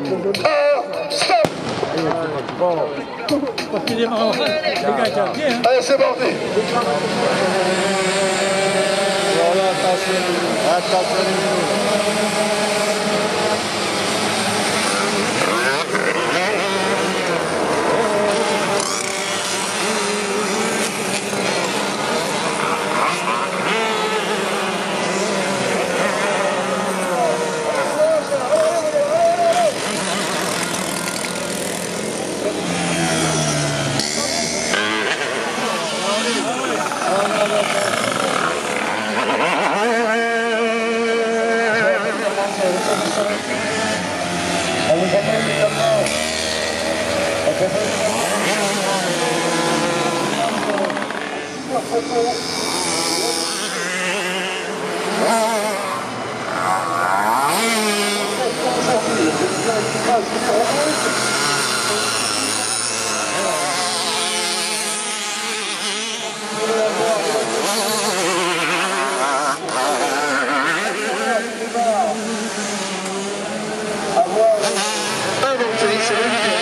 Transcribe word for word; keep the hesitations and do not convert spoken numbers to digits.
stop. Bon, parce qu'il est marrant, les gars qui bien. Hein. Allez, c'est parti. Voilà, attention, attention. Ah, donc, c'est